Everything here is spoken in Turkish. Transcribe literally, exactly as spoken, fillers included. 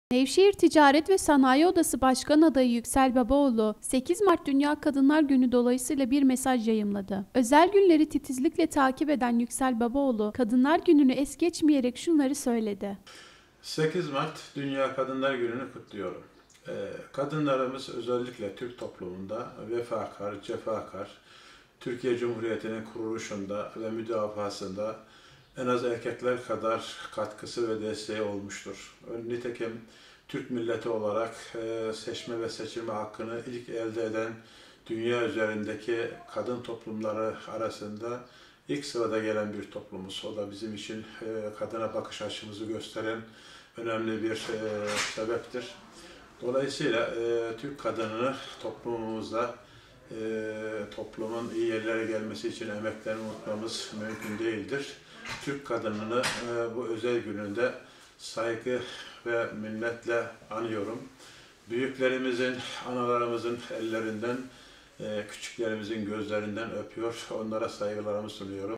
Nevşehir Ticaret ve Sanayi Odası Başkan Adayı Yüksel Babaoğlu, sekiz Mart Dünya Kadınlar Günü dolayısıyla bir mesaj yayımladı. Özel günleri titizlikle takip eden Yüksel Babaoğlu, Kadınlar Günü'nü es geçmeyerek şunları söyledi. sekiz Mart Dünya Kadınlar Günü'nü kutluyorum. Kadınlarımız özellikle Türk toplumunda vefakar, cefakar, Türkiye Cumhuriyeti'nin kuruluşunda ve müdafasında en az erkekler kadar katkısı ve desteği olmuştur. Nitekim Türk milleti olarak seçme ve seçilme hakkını ilk elde eden dünya üzerindeki kadın toplumları arasında ilk sırada gelen bir toplumuz. O da bizim için kadına bakış açımızı gösteren önemli bir sebeptir. Dolayısıyla Türk kadınını toplumumuzda toplumun iyi yerlere gelmesi için emeklerini unutmamız mümkün değildir. Türk kadınını bu özel gününde saygı ve minnetle anıyorum. Büyüklerimizin, analarımızın ellerinden, küçüklerimizin gözlerinden öpüyor, onlara saygılarımı sunuyorum.